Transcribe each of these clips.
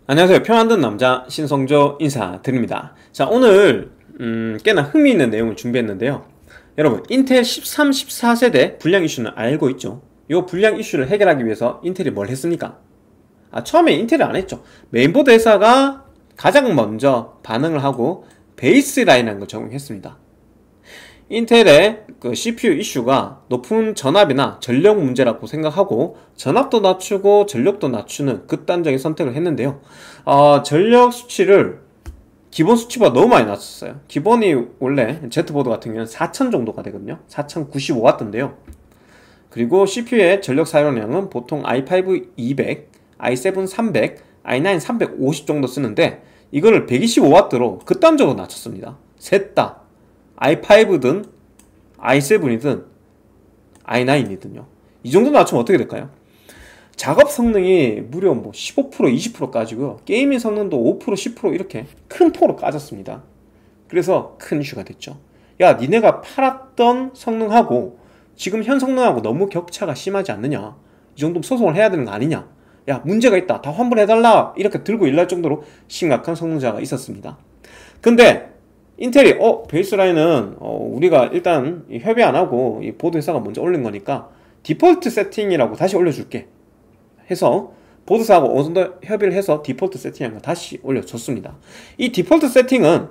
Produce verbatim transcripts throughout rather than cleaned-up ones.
안녕하세요. 표 만든 남자 신성조 인사드립니다. 자, 오늘 음, 꽤나 흥미있는 내용을 준비했는데요. 여러분, 인텔 십삼, 십사 세대 불량 이슈는 알고 있죠? 이 불량 이슈를 해결하기 위해서 인텔이 뭘 했습니까? 아, 처음에 인텔이 안 했죠. 메인보드 회사가 가장 먼저 반응을 하고 베이스라인이라는 걸 적용했습니다. 인텔의 그 씨피유 이슈가 높은 전압이나 전력 문제라고 생각하고 전압도 낮추고 전력도 낮추는 극단적인 선택을 했는데요. 어, 전력 수치를 기본 수치보다 너무 많이 낮췄어요. 기본이 원래 Z보드 같은 경우는 사천 정도가 되거든요. 사천구십오 와트인데요. 그리고 씨피유의 전력 사용량은 보통 아이 파이브 이백, 아이 세븐 삼백, 아이 나인 삼백오십 정도 쓰는데 이거를 백이십오 와트로 극단적으로 낮췄습니다. 셋 다 아이 파이브든 아이 세븐이든 아이 나인이든요. 이 정도 낮추면 어떻게 될까요? 작업 성능이 무려 뭐 십오 퍼센트, 이십 퍼센트 까지고요. 게이밍 성능도 오 퍼센트, 십 퍼센트 이렇게 큰 폭으로 까졌습니다. 그래서 큰 이슈가 됐죠. 야, 니네가 팔았던 성능하고 지금 현 성능하고 너무 격차가 심하지 않느냐? 이 정도면 소송을 해야 되는 거 아니냐? 야, 문제가 있다. 다 환불해달라. 이렇게 들고 일날 정도로 심각한 성능자가 있었습니다. 근데 인텔이 어 베이스라인은 어, 우리가 일단 협의 안 하고 이 보드 회사가 먼저 올린 거니까 디폴트 세팅이라고 다시 올려줄게 해서 보드사하고 어느 정도 협의를 해서 디폴트 세팅한 거 다시 올려줬습니다. 이 디폴트 세팅은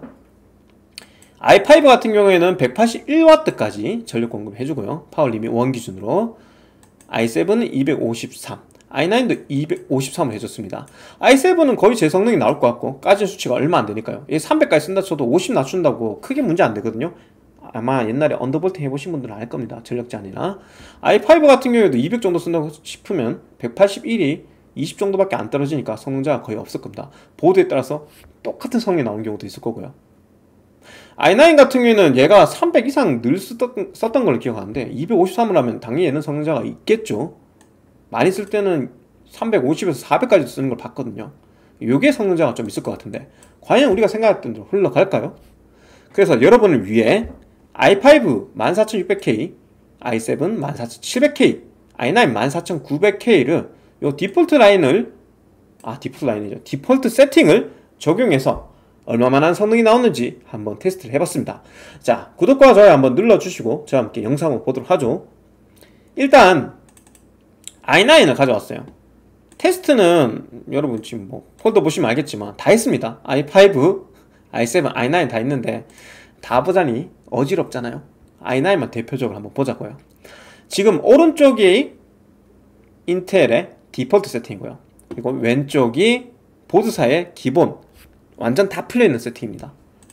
아이 파이브 같은 경우에는 백팔십일 와트까지 전력 공급 해주고요. 파워 리밋 일 기준으로 아이 세븐은 이백오십삼, 아이 나인도 이백오십삼을 해줬습니다. 아이 세븐은 거의 제 성능이 나올 것 같고 까진 수치가 얼마 안 되니까요. 얘 삼백까지 쓴다 쳐도 오십 낮춘다고 크게 문제 안 되거든요. 아마 옛날에 언더볼팅 해보신 분들은 알 겁니다. 전력 제한이나 아이 파이브 같은 경우에도 이백 정도 쓴다고 싶으면 백팔십일이 이십 정도밖에 안 떨어지니까 성능자가 거의 없을 겁니다. 보드에 따라서 똑같은 성능이 나오는 경우도 있을 거고요. 아이 나인 같은 경우에는 얘가 삼백 이상 늘 썼던, 썼던 걸 기억하는데 이백오십삼을 하면 당연히 얘는 성능자가 있겠죠. 많이 쓸 때는 삼백오십에서 사백까지 쓰는 걸 봤거든요. 요게 성능자가 좀 있을 것 같은데 과연 우리가 생각했던 대로 흘러갈까요? 그래서 여러분을 위해 아이 파이브 천사천육백 케이, 아이 세븐 천사천칠백 케이, 아이 나인 천사천구백 케이를 요 디폴트 라인을 아 디폴트 라인이죠. 디폴트 세팅을 적용해서 얼마만한 성능이 나오는지 한번 테스트를 해봤습니다. 자, 구독과 좋아요 한번 눌러주시고 저와 함께 영상을 보도록 하죠. 일단 아이 나인을 가져왔어요. 테스트는 여러분 지금 뭐 폴더 보시면 알겠지만 다 했습니다. 아이 파이브, 아이 세븐, 아이 나인 다 있는데 다 보자니 어지럽잖아요. 아이 나인만 대표적으로 한번 보자고요. 지금 오른쪽이 인텔의 디폴트 세팅이고요. 그리고 왼쪽이 보드사의 기본 완전 다 풀려있는 세팅입니다.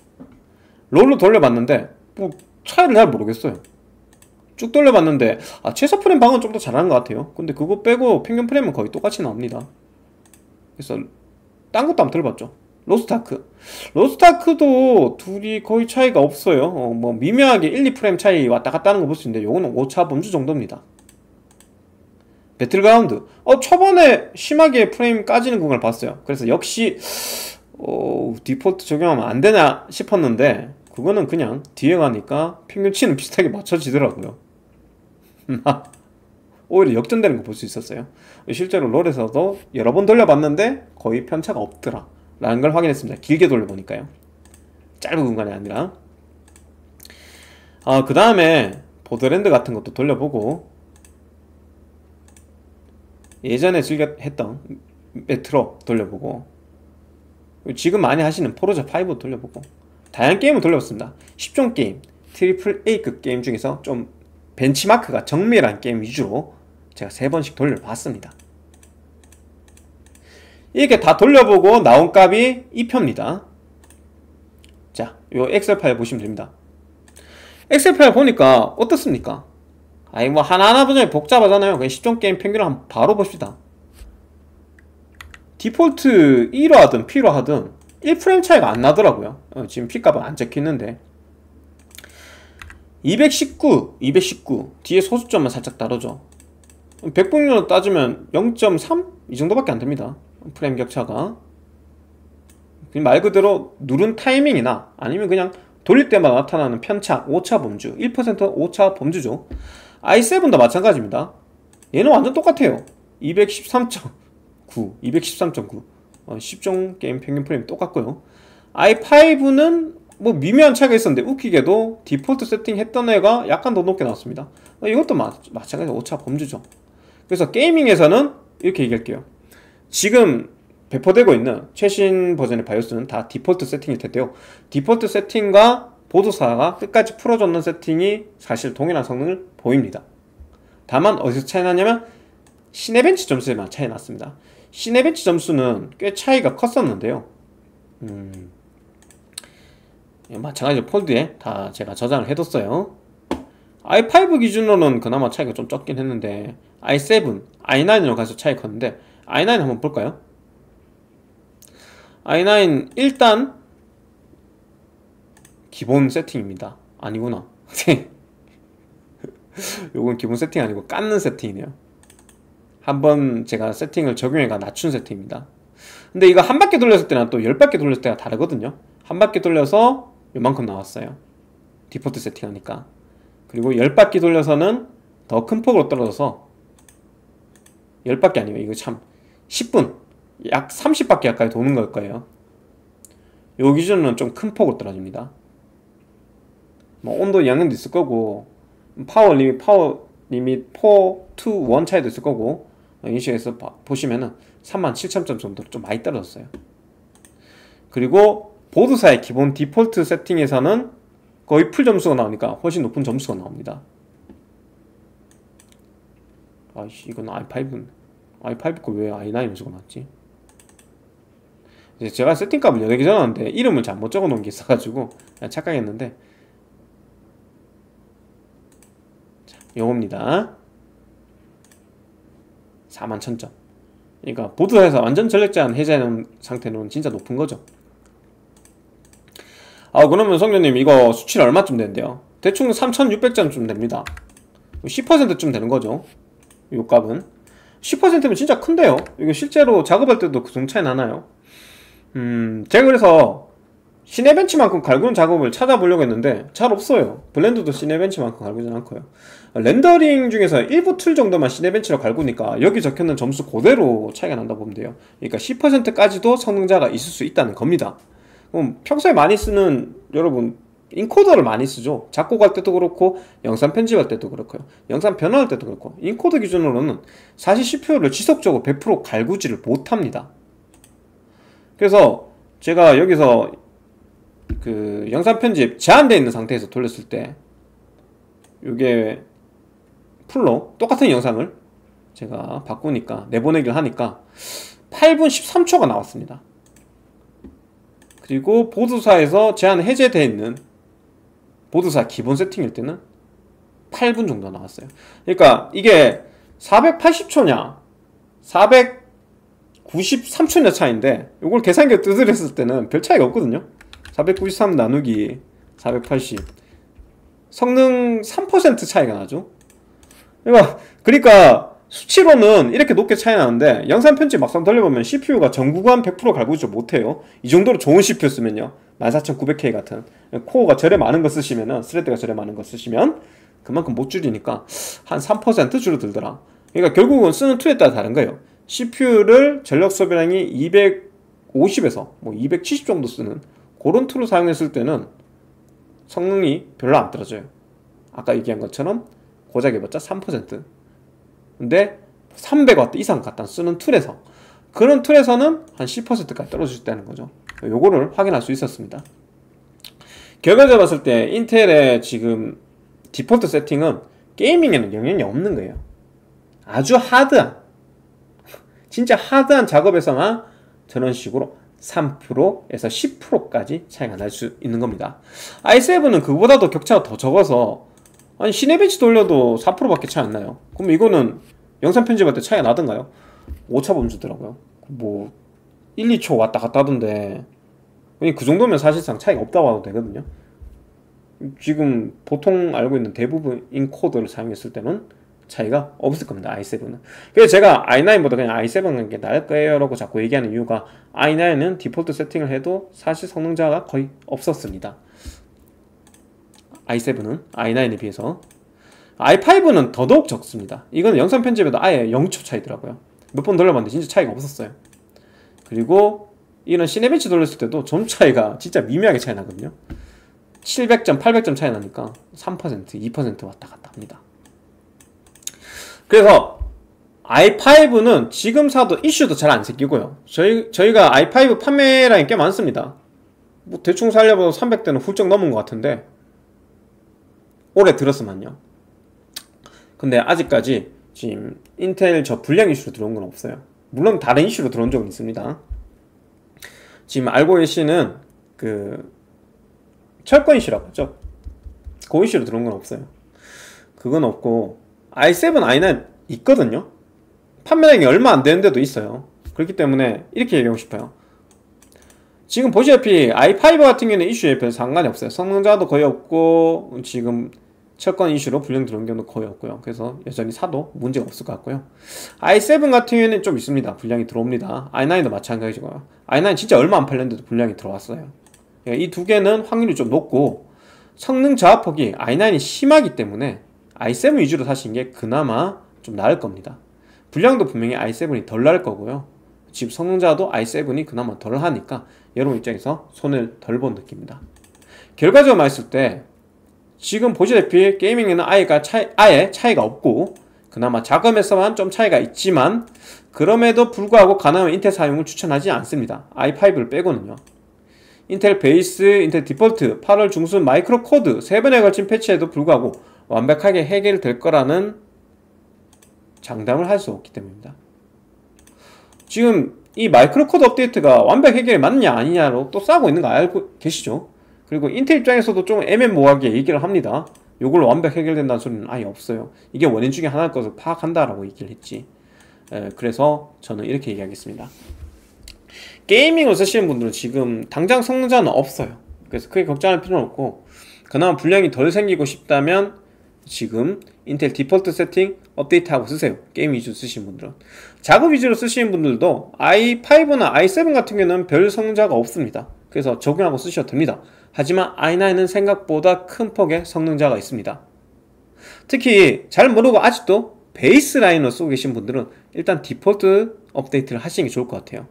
롤로 돌려봤는데 뭐 차이를 잘 모르겠어요. 쭉 돌려봤는데 아, 최소 프레임 방어는 좀 더 잘하는 것 같아요. 근데 그거 빼고 평균 프레임은 거의 똑같이 나옵니다. 그래서 딴 것도 한번 들어봤죠. 로스트아크 로스트아크도 둘이 거의 차이가 없어요. 어, 뭐 미묘하게 일, 이 프레임 차이 왔다 갔다 하는 거 볼 수 있는데 요거는 오차 범주 정도입니다. 배틀그라운드 어 초반에 심하게 프레임 까지는 구간을 봤어요. 그래서 역시 어, 디폴트 적용하면 안 되나 싶었는데 그거는 그냥 뒤에 가니까 평균치는 비슷하게 맞춰지더라고요. 오히려 역전되는 거 볼 수 있었어요. 실제로 롤에서도 여러 번 돌려봤는데 거의 편차가 없더라 라는 걸 확인했습니다. 길게 돌려보니까요. 짧은 공간이 아니라. 아, 그 다음에 보더랜드 같은 것도 돌려보고 예전에 즐겨 했던 메트로 돌려보고 지금 많이 하시는 포르자 파이브 돌려보고 다양한 게임을 돌려봤습니다. 십 종 게임, 트리플 A급 게임 중에서 좀 벤치마크가 정밀한 게임 위주로 제가 세 번씩 돌려봤습니다. 이렇게 다 돌려보고 나온 값이 이 표입니다. 자, 요 엑셀 파일 보시면 됩니다. 엑셀 파일 보니까 어떻습니까? 아이 뭐 하나하나 보자니 복잡하잖아요. 그냥 십 종 게임 평균을 한번 바로 봅시다. 디폴트 E로 하든 P로 하든 일 프레임 차이가 안 나더라고요. 어, 지금 P값은 안 적혀있는데 이백십구, 이백십구 뒤에 소수점만 살짝 다르죠. 백분율로 따지면 영 점 삼? 이 정도밖에 안 됩니다. 프레임 격차가 말 그대로 누른 타이밍이나 아니면 그냥 돌릴 때마다 나타나는 편차, 오차 범주 일 퍼센트 오차 범주죠. 아이 세븐도 마찬가지입니다. 얘는 완전 똑같아요. 이백십삼 점 구, 이백십삼 점 구 어, 십 종 게임 평균 프레임 똑같고요. 아이 파이브는 뭐 미묘한 차이가 있었는데 웃기게도 디폴트 세팅했던 애가 약간 더 높게 나왔습니다. 어, 이것도 마, 마찬가지로 오차 범주죠. 그래서 게이밍에서는 이렇게 얘기할게요. 지금 배포되고 있는 최신 버전의 바이오스는 다 디폴트 세팅일 텐데요. 디폴트 세팅과 보드사가 끝까지 풀어줬는 세팅이 사실 동일한 성능을 보입니다. 다만 어디서 차이 나냐면 시네벤치 점수에만 차이 났습니다. 시네벤치 점수는 꽤 차이가 컸었는데요. 음, 마찬가지로 폴드에 다 제가 저장을 해뒀어요. 아이 파이브 기준으로는 그나마 차이가 좀 적긴 했는데 아이 세븐, 아이 나인으로 가서 차이가 컸는데 아이 나인 한번 볼까요? 아이 나인 일단 기본 세팅입니다. 아니구나. 요건 기본 세팅 아니고 깎는 세팅이네요. 한번 제가 세팅을 적용해가 낮춘 세팅입니다. 근데 이거 한 바퀴 돌렸을 때랑 또 열 바퀴 돌렸을 때가 다르거든요. 한 바퀴 돌려서 요만큼 나왔어요. 디폴트 세팅하니까. 그리고 열 바퀴 돌려서는 더 큰 폭으로 떨어져서 열 바퀴 아니에요. 이거 참 십 분 약 삼십 바퀴 가까이 도는 걸 거예요. 요 기준은 좀 큰 폭으로 떨어집니다. 뭐 온도 양념도 있을 거고 파워 리밋 파워 리밋 사, 이, 일 차이도 있을 거고 인식에서 보시면은 삼만 칠천 점 정도로 좀 많이 떨어졌어요. 그리고 보드사의 기본 디폴트 세팅에서는 거의 풀 점수가 나오니까 훨씬 높은 점수가 나옵니다. 아이씨, 이건 아이 파이브 아이 파이브 거 왜 아이 나인 점수가 나왔지? 이제 제가 세팅값을 여러 개 적었는데 이름을 잘못 적어 놓은 게 있어가지고 착각했는데, 자, 요겁니다. 사만 천 점. 그러니까 보드사에서 완전 전력 제한 해제하는 상태는 진짜 높은 거죠. 아, 그러면 성녀님 이거 수치는 얼마쯤 되는데요? 대충 삼천육백 점쯤 됩니다. 십 퍼센트쯤 되는 거죠. 요 값은 십 퍼센트면 진짜 큰데요. 이거 실제로 작업할 때도 그 정도 차이 나나요? 음, 제가 그래서 시네벤치만큼 갈구는 작업을 찾아보려고 했는데 잘 없어요. 블렌더도 시네벤치만큼 갈구진 않고요. 렌더링 중에서 일부 툴 정도만 시네벤치로 갈구니까 여기 적혀있는 점수 그대로 차이가 난다 보면 돼요. 그러니까 십 퍼센트까지도 성능자가 있을 수 있다는 겁니다. 그럼 평소에 많이 쓰는 여러분 인코더를 많이 쓰죠. 작곡할 때도 그렇고 영상 편집할 때도 그렇고요. 영상 변화할 때도 그렇고 인코더 기준으로는 사실 씨피유를 지속적으로 백 퍼센트 갈구지를 못합니다. 그래서 제가 여기서 그 영상 편집 제한되어 있는 상태에서 돌렸을 때 이게 풀로 똑같은 영상을 제가 바꾸니까 내보내기를 하니까 팔 분 십삼 초가 나왔습니다. 그리고 보드사에서 제한 해제되어 있는 보드사 기본 세팅일 때는 팔 분 정도 나왔어요. 그러니까 이게 사백팔십 초냐 사백구십삼 초냐 차이인데 이걸 계산기에 두드렸을 때는 별 차이가 없거든요. 사백구십삼 나누기 사백팔십 성능 삼 퍼센트 차이가 나죠. 그러니까, 그러니까 수치로는 이렇게 높게 차이 나는데 영상 편집 막상 돌려보면 씨피유가 전구간 백 퍼센트 갈구지 못해요. 이 정도로 좋은 씨피유 쓰면요 만 사천구백 케이 같은 코어가 절에 많은 거 쓰시면은 스레드가 절에 많은 거 쓰시면 그만큼 못 줄이니까 한 삼 퍼센트 줄어들더라. 그러니까 결국은 쓰는 툴에 따라 다른 거예요. 씨피유를 전력 소비량이 이백오십에서 뭐 이백칠십 정도 쓰는 그런 툴을 사용했을 때는 성능이 별로 안 떨어져요. 아까 얘기한 것처럼 고작 해봤자 삼 퍼센트. 근데 삼백 와트 이상 갖다 쓰는 툴에서 그런 툴에서는 한 십 퍼센트까지 떨어질 수 있다는 거죠. 요거를 확인할 수 있었습니다. 결과적으로 봤을 때 인텔의 지금 디폴트 세팅은 게이밍에는 영향이 없는 거예요. 아주 하드한 진짜 하드한 작업에서만 저런 식으로 삼 퍼센트에서 십 퍼센트까지 차이가 날 수 있는 겁니다. 아이 세븐은 그보다도 격차가 더 적어서 아니 시네벤치 돌려도 사 퍼센트밖에 차이 안 나요. 그럼 이거는 영상 편집할 때 차이가 나던가요? 오차 범주더라고요. 뭐 일, 이 초 왔다 갔다 하던데 그 정도면 사실상 차이가 없다고 해도 되거든요. 지금 보통 알고 있는 대부분 인코더를 사용했을 때는 차이가 없을 겁니다. 아이 세븐은. 그래서 제가 아이 나인보다 그냥 아이 세븐 하는 게 나을 거예요 라고 자꾸 얘기하는 이유가 아이 나인은 디폴트 세팅을 해도 사실 성능자가 거의 없었습니다. 아이 세븐은 아이 나인에 비해서. 아이 파이브는 더더욱 적습니다. 이건 영상 편집에도 아예 영 초 차이더라고요. 몇 번 돌려봤는데 진짜 차이가 없었어요. 그리고 이런 시네벤치 돌렸을 때도 점 차이가 진짜 미묘하게 차이 나거든요. 칠백 점, 팔백 점 차이 나니까 삼 퍼센트, 이 퍼센트 왔다 갔다 합니다. 그래서 아이 파이브는 지금 사도 이슈도 잘 안 생기고요. 저희, 저희가 아이 파이브 판매량이 꽤 많습니다. 뭐 대충 살려봐도 삼백 대는 훌쩍 넘은 것 같은데 올해 들었으면요. 근데 아직까지 지금 인텔 저 불량 이슈로 들어온 건 없어요. 물론 다른 이슈로 들어온 적은 있습니다. 지금 알고 계시는 그 철권 이슈라고 하죠. 그 이슈로 들어온 건 없어요. 그건 없고 아이 세븐, 아이 나인 있거든요. 판매량이 얼마 안 되는데도 있어요. 그렇기 때문에 이렇게 얘기하고 싶어요. 지금 보시다시피 아이 파이브 같은 경우는 이슈에 별 상관이 없어요. 성능자도 거의 없고 지금 철권 이슈로 불량 들어온 경우도 거의 없고요. 그래서 여전히 사도 문제가 없을 것 같고요. 아이 세븐 같은 경우에는 좀 있습니다. 불량이 들어옵니다. 아이 나인도 마찬가지고요. 아이 나인 진짜 얼마 안 팔렸는데도 불량이 들어왔어요. 그러니까 이 두 개는 확률이 좀 높고 성능 저하폭이 아이 나인이 심하기 때문에 아이 세븐 위주로 사신 게 그나마 좀 나을 겁니다. 불량도 분명히 아이 세븐이 덜 나을 거고요. 지금 성능 저하도 아이 세븐이 그나마 덜 하니까 여러분 입장에서 손을 덜 본 느낌입니다. 결과적으로 말했을 때 지금 보시다시피 게이밍에는 아예가 차이, 아예 차이가 없고 그나마 자금에서만 좀 차이가 있지만 그럼에도 불구하고 가능하면 인텔 사용을 추천하지 않습니다. 아이 파이브를 빼고는요. 인텔 베이스, 인텔 디폴트, 팔월 중순 마이크로 코드 세 번에 걸친 패치에도 불구하고 완벽하게 해결될 거라는 장담을 할 수 없기 때문입니다. 지금 이 마이크로 코드 업데이트가 완벽 해결이 맞냐 아니냐로 또 싸우고 있는 거 알고 계시죠? 그리고 인텔 입장에서도 좀 애매모호하게 얘기를 합니다. 요걸로 완벽 해결된다는 소리는 아예 없어요. 이게 원인 중에 하나일 것을 파악한다라고 얘기를 했지. 에, 그래서 저는 이렇게 얘기하겠습니다. 게이밍을 쓰시는 분들은 지금 당장 성능자는 없어요. 그래서 크게 걱정할 필요는 없고 그나마 불량이 덜 생기고 싶다면 지금 인텔 디폴트 세팅 업데이트하고 쓰세요. 게임 위주로 쓰시는 분들은. 작업 위주로 쓰시는 분들도 아이 파이브나 아이 세븐 같은 경우는 별 성능자가 없습니다. 그래서 적용하고 쓰셔도 됩니다. 하지만 아이 나인은 생각보다 큰 폭의 성능자가 있습니다. 특히 잘 모르고 아직도 베이스 라인을 쓰고 계신 분들은 일단 디폴트 업데이트를 하시는 게 좋을 것 같아요.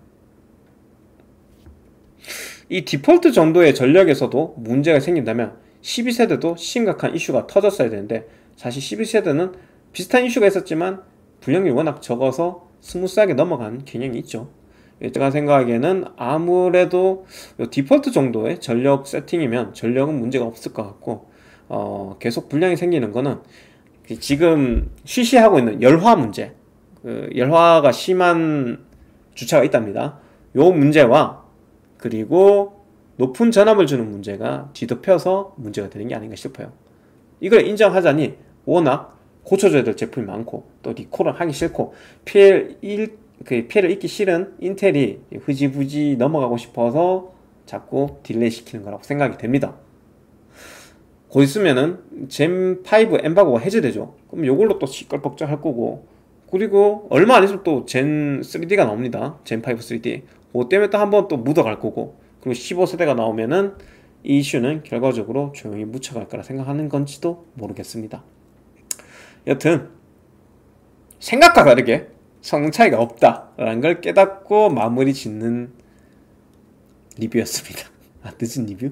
이 디폴트 정도의 전력에서도 문제가 생긴다면 십이 세대도 심각한 이슈가 터졌어야 되는데 사실 십이 세대는 비슷한 이슈가 있었지만 불량률이 워낙 적어서 스무스하게 넘어간 경향이 있죠. 제가 생각하기에는 아무래도 디폴트 정도의 전력 세팅이면 전력은 문제가 없을 것 같고 어, 계속 불량이 생기는 거는 지금 쉬쉬하고 있는 열화 문제, 그 열화가 심한 주차가 있답니다. 요 문제와 그리고 높은 전압을 주는 문제가 뒤덮여서 문제가 되는 게 아닌가 싶어요. 이걸 인정하자니 워낙 고쳐줘야 될 제품이 많고 또 리콜을 하기 싫고 피해를, 일, 그 피해를 입기 싫은 인텔이 흐지부지 넘어가고 싶어서 자꾸 딜레이 시키는 거라고 생각이 됩니다. 곧 있으면은 젠 파이브 엠바고가 해제되죠. 그럼 요걸로 또 시끌벅적 할 거고 그리고 얼마 안 있으면 또 젠 쓰리디가 나옵니다. 젠 파이브 쓰리디. 그거 때문에 또 한번 또 묻어갈 거고 그리고 십오 세대가 나오면은 이 이슈는 결과적으로 조용히 묻혀갈 거라 생각하는 건지도 모르겠습니다. 여튼 생각과 다르게 성능 차이가 없다라는 걸 깨닫고 마무리 짓는 리뷰였습니다. 아, 늦은 리뷰?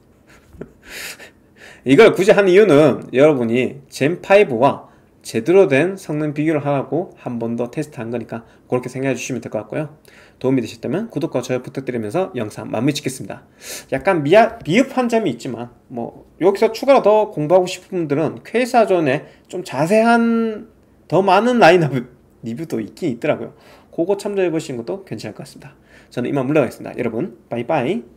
이걸 굳이 한 이유는 여러분이 젠 파이브와 제대로 된 성능 비교를 하라고 한 번 더 테스트한 거니까 그렇게 생각해 주시면 될 것 같고요. 도움이 되셨다면 구독과 좋아요 부탁드리면서 영상 마무리 짓겠습니다. 약간 미아, 미흡한 점이 있지만 뭐 여기서 추가로 더 공부하고 싶은 분들은 퀘이사전에 좀 자세한 더 많은 라인업 리뷰도 있긴 있더라고요. 그거 참조해 보시는 것도 괜찮을 것 같습니다. 저는 이만 물러가겠습니다. 여러분 빠이빠이.